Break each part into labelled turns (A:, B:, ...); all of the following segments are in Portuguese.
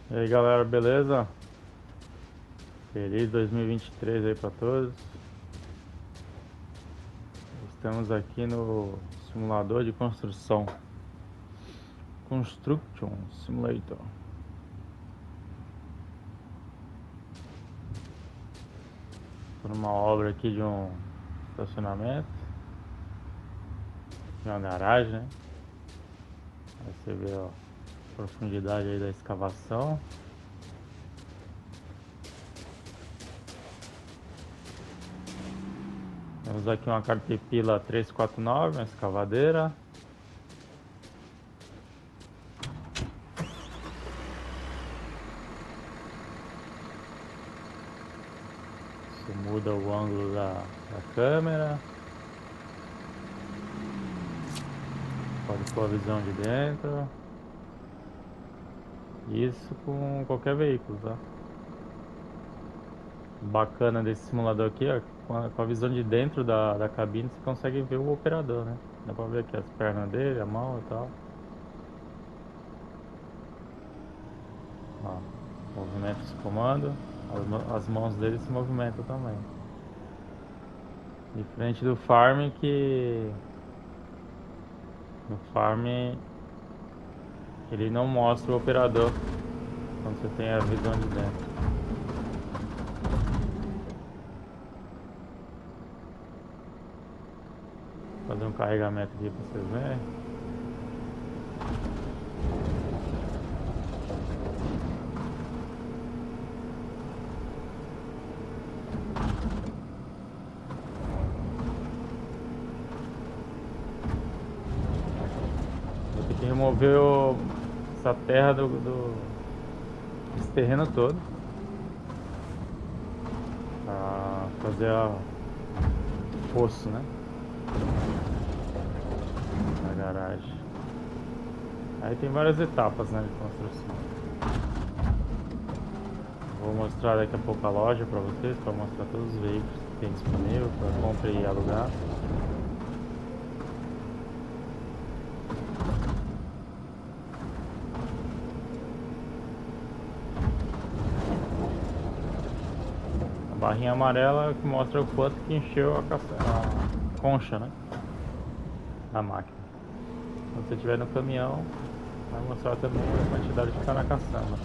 A: E aí galera, beleza? Feliz 2023 aí pra todos. Estamos aqui no simulador de construção Construction Simulator. Tô numa obra aqui de um estacionamento, de uma garagem, né? Aí você vê ó, a profundidade aí da escavação. Temos aqui uma Caterpillar 349, uma escavadeira. Isso muda o ângulo da câmera. Pode pôr a visão de dentro. Isso com qualquer veículo, tá? Bacana desse simulador aqui, ó, com a visão de dentro da cabine você consegue ver o operador, né? Dá pra ver aqui as pernas dele, a mão e tal. Ó, movimenta esse comando, as mãos dele se movimentam também. Diferente do Farm, que no Farm ele não mostra o operador quando você tem a visão de dentro. Vou fazer um carregamento aqui pra vocês verem. Vou ter que remover essa terra desse terreno todo pra fazer o fosso, né? Na garagem. Aí tem várias etapas, né, de construção. Vou mostrar daqui a pouco a loja para vocês, para mostrar todos os veículos que tem disponível para compra e alugar. A barrinha amarela que mostra o quanto que encheu a concha, né, da máquina. Quando você estiver no caminhão, vai mostrar também a quantidade que está na caçamba.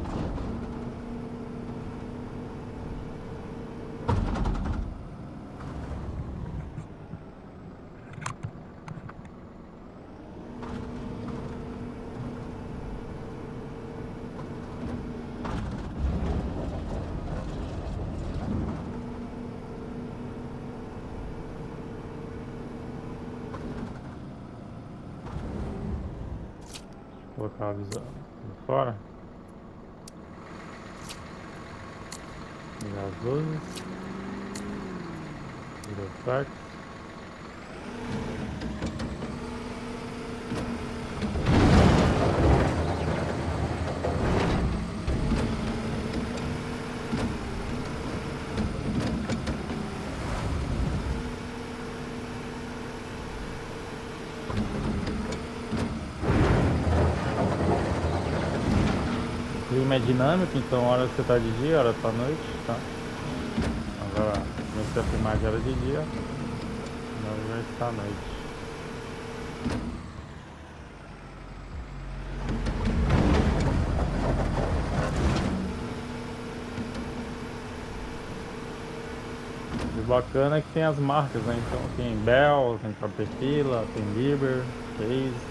A: Vou colocar a visão de fora. Ligar as luzes. Ligar os parques. O clima é dinâmico, então hora você tá de dia, hora tá noite, tá? Agora comecei a filmar de hora de dia, agora já está à noite. O bacana é que tem as marcas, né? Então tem Bell, tem Caterpillar, tem Liebherr, Case,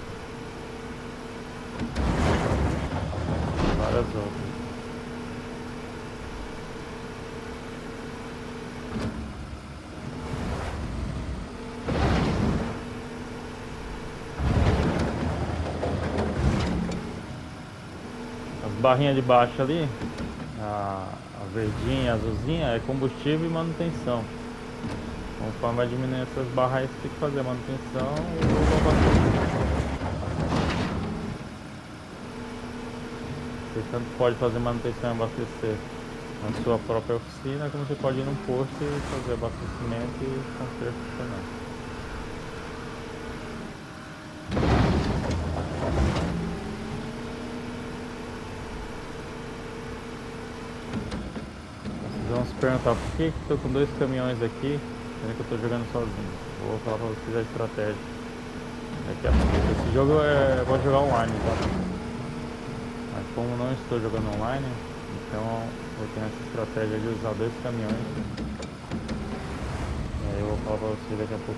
A: várias outras. As barrinhas de baixo ali, a verdinha, a azulzinha, é combustível e manutenção. Conforme vai diminuindo essas barras aí, você tem que fazer a manutenção e o abastecimento. Você tanto pode fazer manutenção e abastecer na sua própria oficina, como você pode ir num posto e fazer abastecimento e conserto funcionando. vão se perguntar por que que tô com 2 caminhões aqui, sendo que eu tô jogando sozinho. Vou falar pra vocês a estratégia daqui a pouco. Esse jogo é bom jogar online, tá? Mas como não estou jogando online, então eu tenho essa estratégia de usar 2 caminhões. E aí eu vou falar pra vocês daqui a pouco.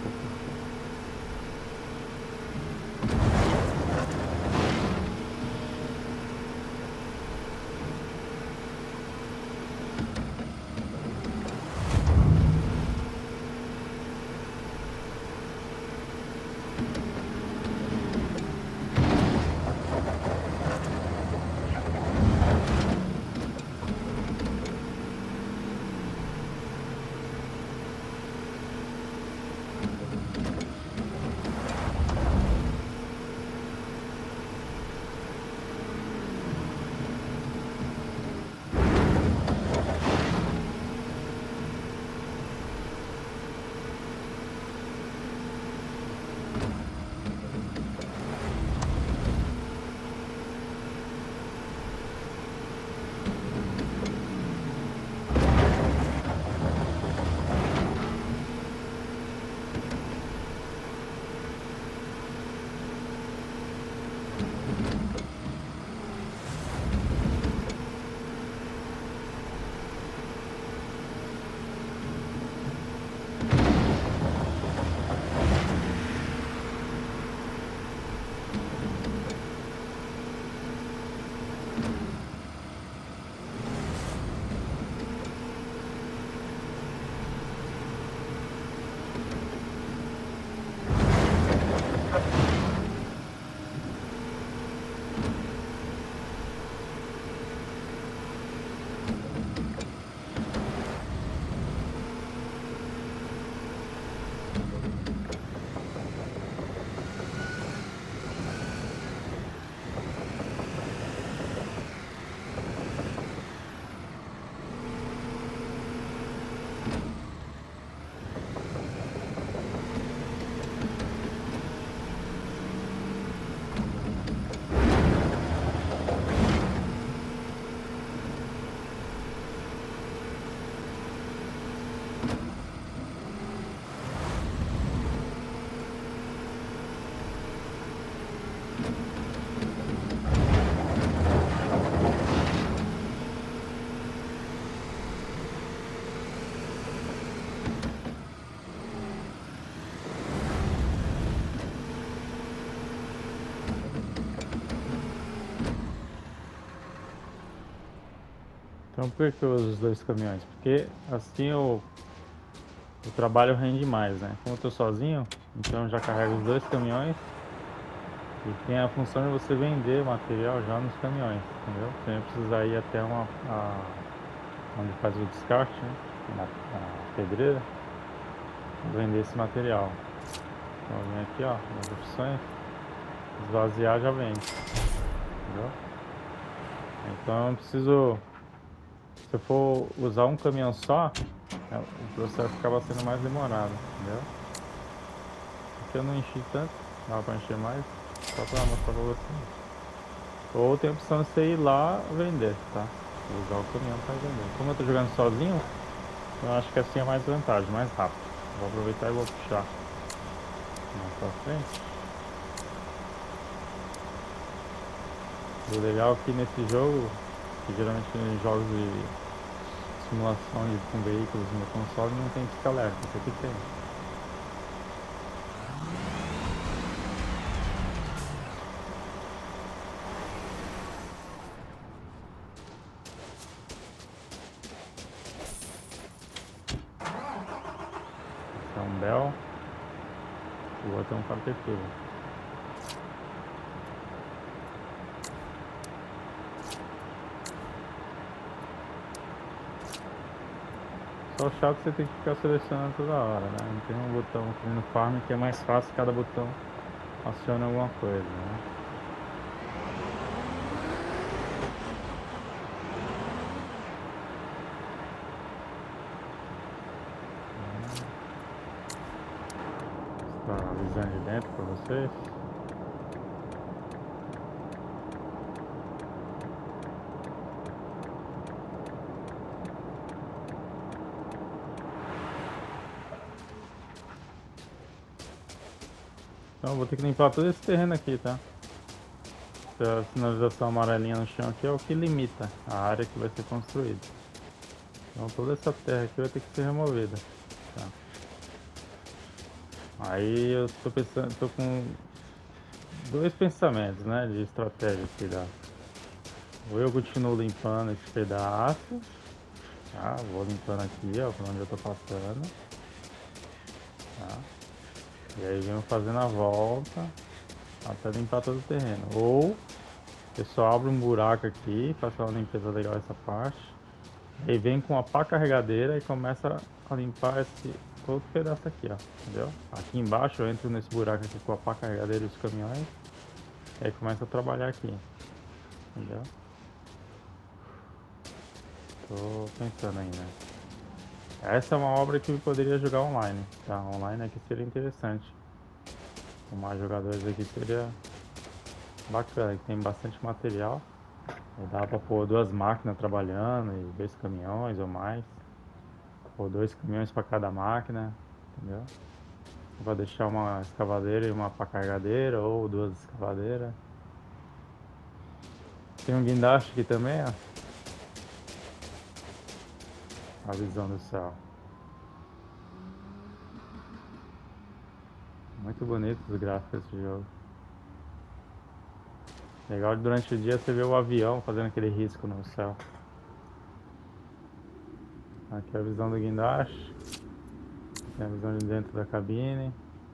A: Então por que eu uso os 2 caminhões? Porque assim o trabalho rende mais, né? Como eu tô sozinho, então eu já carrego os 2 caminhões e tem a função de você vender material já nos caminhões, entendeu? Sem precisar ir até onde faz o descarte, né? Na pedreira, vender esse material. Então eu venho aqui, ó, nas opções, esvaziar já vende, entendeu? Então eu não preciso, se eu for usar um caminhão só, o processo acaba sendo mais demorado, entendeu? Aqui eu não enchi tanto, dá pra encher mais, só pra mostrar pra vocês. Ou tem a opção de você ir lá vender, tá? Usar o caminhão para vender. Como eu tô jogando sozinho, eu acho que assim é mais vantagem, mais rápido. Vou aproveitar e vou puxar mais pra frente. O legal aqui nesse jogo, que geralmente em jogos de simulação com veículos no console não tem pisca alerta, esse aqui tem. Esse é um Bell, o outro é um Caterpillar. Só o chato você tem que ficar selecionando toda hora, né? Não tem um botão aqui no farm que é mais fácil, cada botão aciona alguma coisa, né? Tá avisando de dentro para vocês. Então eu vou ter que limpar todo esse terreno aqui, tá? Essa sinalização amarelinha no chão aqui é o que limita a área que vai ser construída. Então toda essa terra aqui vai ter que ser removida. Tá? Aí eu tô pensando, tô com dois pensamentos, né, de estratégia aqui da. Ou eu continuo limpando esse pedaço, tá? Vou limpando aqui, ó, por onde eu tô passando, tá? E aí venho fazendo a volta até limpar todo o terreno. Ou eu só abro um buraco aqui, faço uma limpeza legal essa parte. Aí vem com a pá carregadeira e começa a limpar esse todo pedaço aqui, ó. Entendeu? Aqui embaixo eu entro nesse buraco aqui com a pá carregadeira e os caminhões. E aí começa a trabalhar aqui. Entendeu? Tô pensando ainda. Essa é uma obra que eu poderia jogar online, tá? Online aqui seria interessante. Com mais jogadores aqui seria bacana, que tem bastante material. E dá pra pôr duas máquinas trabalhando e 2 caminhões ou mais. Ou 2 caminhões para cada máquina, entendeu? Vou deixar uma escavadeira e uma pá carregadeira ou duas escavadeiras. Tem um guindaste aqui também, ó. A visão do céu. Muito bonito os gráficos desse jogo. Legal durante o dia você vê o avião fazendo aquele risco no céu. Aqui é a visão do guindaste. Aqui é a visão de dentro da cabine.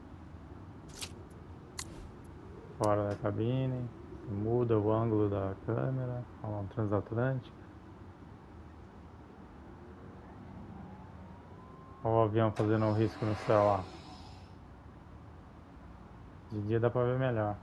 A: Fora da cabine. Muda o ângulo da câmera. Olha lá, um transatlântico. Olha o avião fazendo um risco no céu lá. De dia dá pra ver melhor.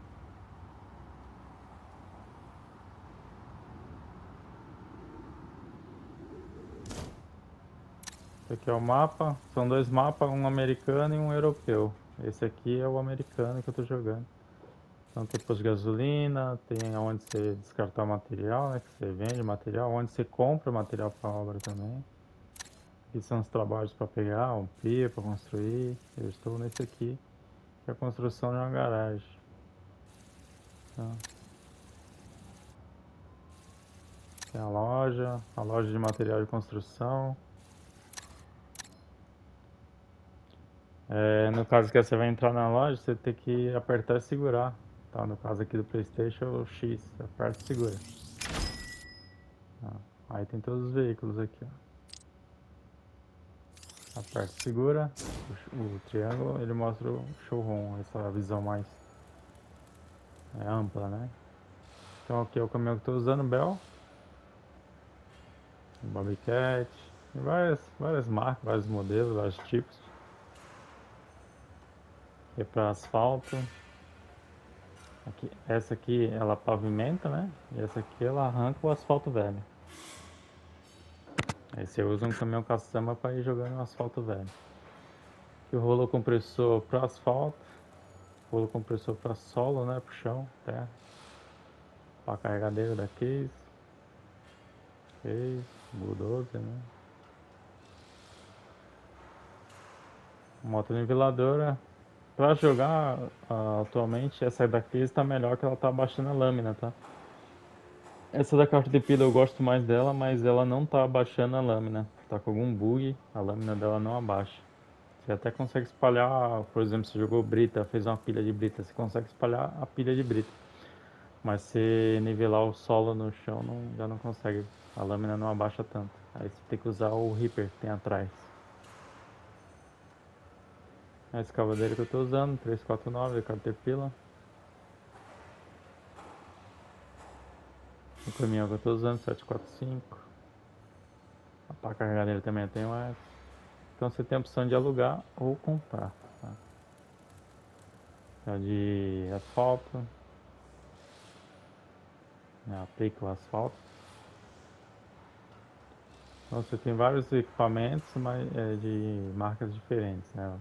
A: Esse aqui é o mapa, são dois mapas, um americano e um europeu. Esse aqui é o americano que eu tô jogando. Então tem posto de gasolina, tem onde você descartar material, né? Que você vende material, onde você compra material para obra também. Aqui são os trabalhos para pegar, um pier para construir. Eu estou nesse aqui, que é a construção de uma garagem. Então, tem a loja de material de construção. É, no caso que você vai entrar na loja, você tem que apertar e segurar. Tá? No caso aqui do PlayStation, o X, aperta e segura. Tá? Aí tem todos os veículos aqui, ó. Aperta e segura. O triângulo ele mostra o showroom, essa visão mais ampla, né? Então aqui é o caminhão que eu estou usando, Bell, Bobcat, várias marcas, vários modelos, vários tipos. Aqui é para asfalto. Aqui, essa aqui ela pavimenta, né? E essa aqui ela arranca o asfalto velho. Aí você usa um caminhão caçamba para ir jogando no asfalto velho. Aqui o rolo compressor para asfalto, rolo compressor para solo, né? Pro chão, terra. Para carregadeira da case, bulldozer, né? Moto niveladora. Pra jogar atualmente, essa daqui está melhor que ela tá abaixando a lâmina, tá? Essa da Caterpillar eu gosto mais dela, mas ela não tá abaixando a lâmina. Tá com algum bug, a lâmina dela não abaixa. Você até consegue espalhar, por exemplo, você jogou brita, fez uma pilha de brita, você consegue espalhar a pilha de brita. Mas se nivelar o solo no chão, já não consegue. A lâmina não abaixa tanto. Aí você tem que usar o Reaper que tem atrás. A escavadeira que eu tô usando, 349 da Caterpillar. O caminhão que eu tô usando, 745. A pá carregadeira também tem essa. Então você tem a opção de alugar ou comprar. Tá? É de asfalto. Né? Aplica o asfalto. Então você tem vários equipamentos, mas de marcas diferentes. Né?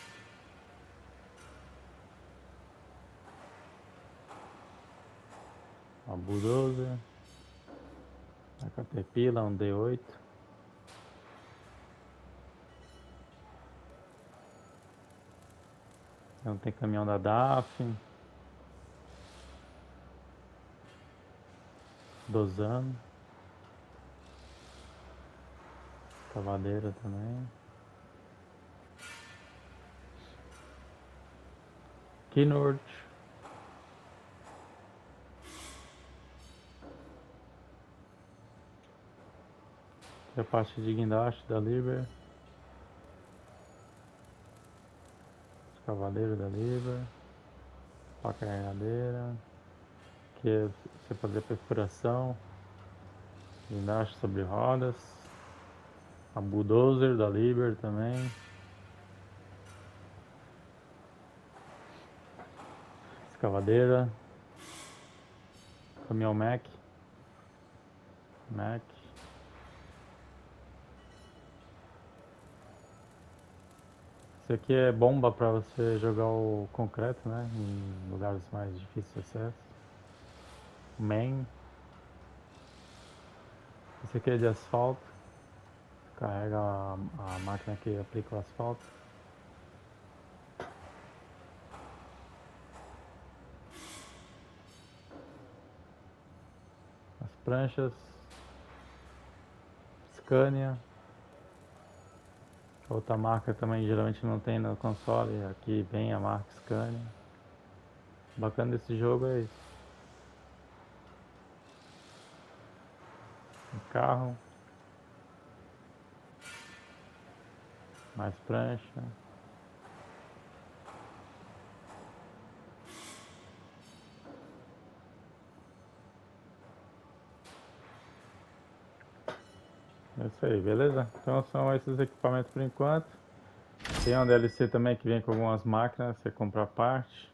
A: A Bulldozer. A Caterpillar, um D8. Então tem caminhão da DAF, Dozano, Cavadeira também. Kinort. Aqui a parte de guindaste da Liber. Os cavaleiros da Liber. A carregadeira. Aqui é você fazer perfuração. Guindaste sobre rodas. A bulldozer da Liber também. Escavadeira. Caminhão Mac. Isso aqui é bomba para você jogar o concreto, né? Em lugares mais difíceis de acesso. Main. Esse aqui é de asfalto. Carrega a máquina que aplica o asfalto. As pranchas. Scania. Outra marca também geralmente não tem no console. Aqui vem a marca Scania. O bacana desse jogo é isso. Um carro. Mais prancha. É isso aí, beleza? Então são esses equipamentos por enquanto. Tem um DLC também que vem com algumas máquinas, você compra a parte.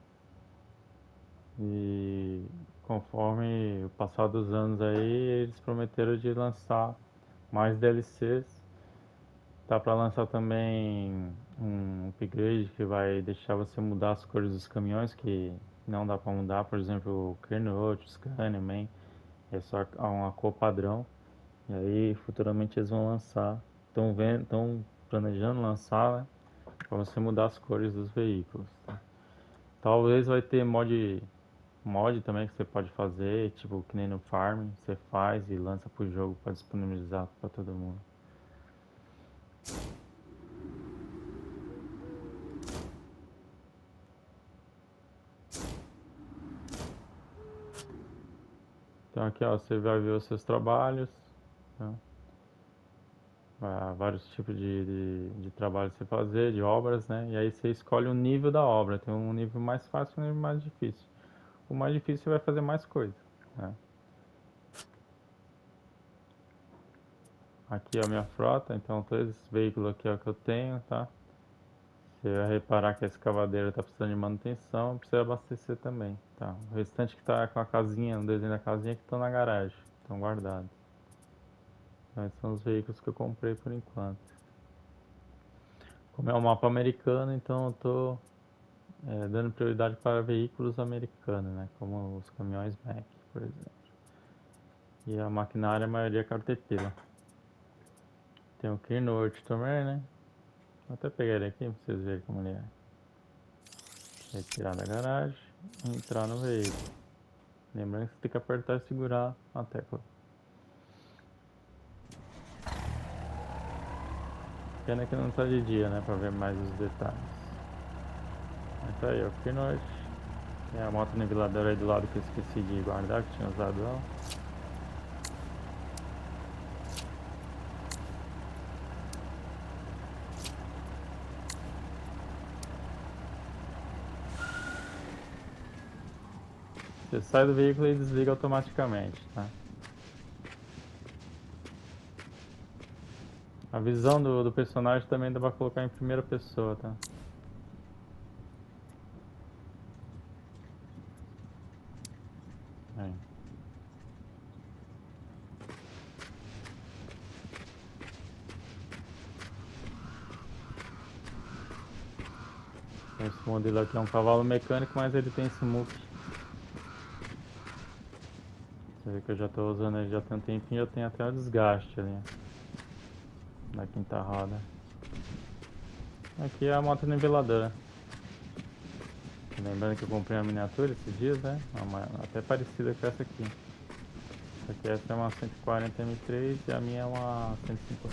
A: E conforme o passar dos anos aí, eles prometeram de lançar mais DLCs. Tá para lançar também um upgrade que vai deixar você mudar as cores dos caminhões, que não dá para mudar, por exemplo, o Kernout, o Scania, Man, é só uma cor padrão. E aí futuramente eles vão lançar, estão planejando lançar, né, para você mudar as cores dos veículos. Tá? Talvez vai ter mod também que você pode fazer, tipo que nem no Farm, você faz e lança pro jogo para disponibilizar para todo mundo. Então aqui ó, você vai ver os seus trabalhos, né? Vários tipos de trabalho você fazer, de obras, né? E aí você escolhe o nível da obra, tem um nível mais fácil e um nível mais difícil. O mais difícil você vai fazer mais coisa, né? Aqui é a minha frota, então todos esses veículos aqui é o que eu tenho, tá? Você vai reparar que a escavadeira está precisando de manutenção, precisa abastecer também, tá? O restante que está com a casinha, o desenho da casinha que estão na garagem, estão guardados. Então esses são os veículos que eu comprei por enquanto. Como é um mapa americano, então eu tô dando prioridade para veículos americanos, né? Como os caminhões Mack, por exemplo. E a maquinária, a maioria é Caterpillar. Tem o Kenworth também, né? Vou até pegar ele aqui para vocês verem como ele é. Retirar da garagem e entrar no veículo. Lembrando que você tem que apertar e segurar a tecla. Pena que não tá de dia, né? Pra ver mais os detalhes. Mas tá aí, ó, Kenworth. Tem a moto niveladora aí do lado que eu esqueci de guardar, que tinha usado ela. Você sai do veículo e desliga automaticamente, tá? A visão do personagem também dá pra colocar em primeira pessoa, tá? Aí. Esse modelo aqui é um cavalo mecânico, mas ele tem esse muque. Você vê que eu já tô usando ele já tem um tempinho, já tem até o desgaste ali na quinta roda. Aqui é a moto niveladora. Lembrando que eu comprei uma miniatura esses dias, né? Até parecida com essa aqui. Essa é uma 140 M3 e a minha é uma 150.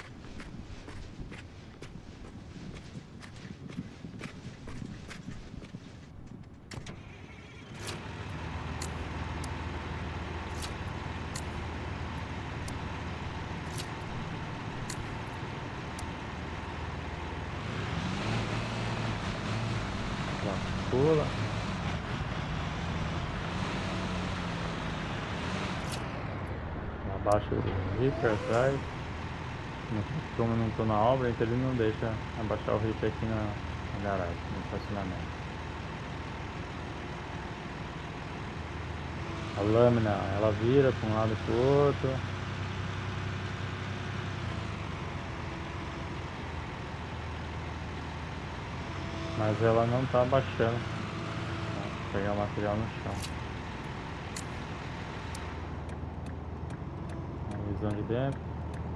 A: Pula. Abaixa o Reaper atrás. Como eu não estou na obra, então ele não deixa abaixar o Reaper aqui na garagem, no estacionamento. A lâmina, ela vira para um lado e para o outro. Mas ela não está abaixando. Vou pegar o material no chão. A visão de dentro.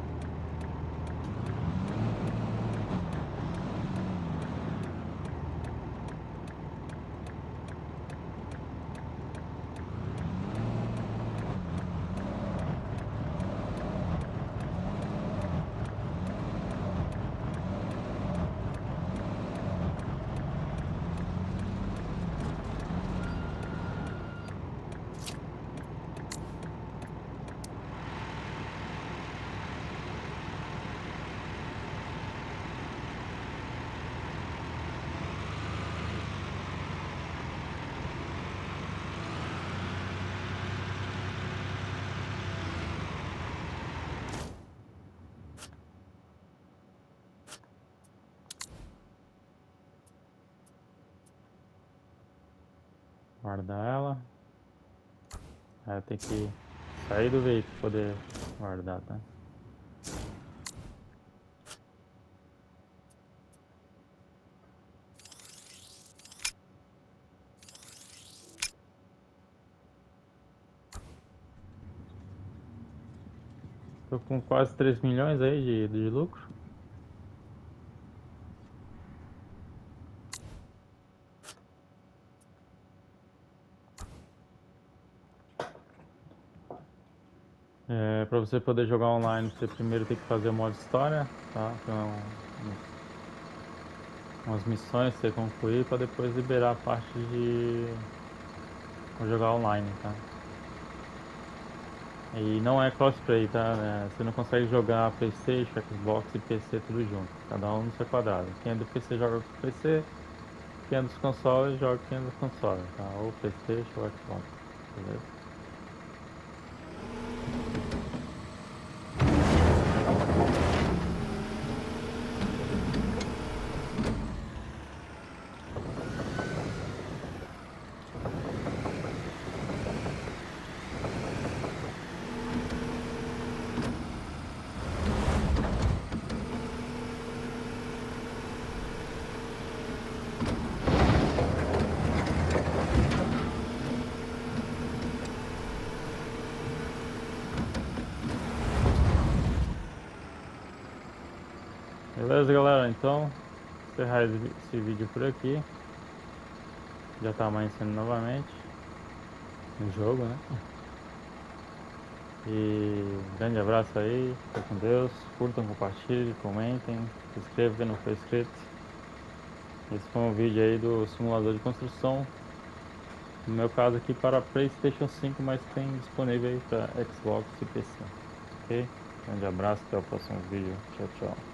A: Guardar ela. Aí eu tenho que sair do veículo para poder guardar, tá? Tô com quase 3 milhões aí de lucro. Para você poder jogar online, você primeiro tem que fazer o modo história, tá? Então, umas missões que você concluir para depois liberar a parte de jogar online, tá? E não é crossplay, tá? Você não consegue jogar PlayStation, Xbox e PC tudo junto, cada um no seu quadrado. Quem é do PC joga com PC, quem é dos consoles joga quem é dos consoles, tá? Ou PlayStation ou Xbox, beleza? Beleza, galera? Então, encerrar esse vídeo por aqui. Já tá amanhecendo novamente no jogo, né? E grande abraço aí, fica com Deus, curtam, compartilhem, comentem, se inscrevam quem não for inscrito. Esse foi um vídeo aí do simulador de construção. No meu caso aqui para PlayStation 5, mas tem disponível aí para Xbox e PC. Ok? Grande abraço, até o próximo vídeo. Tchau, tchau.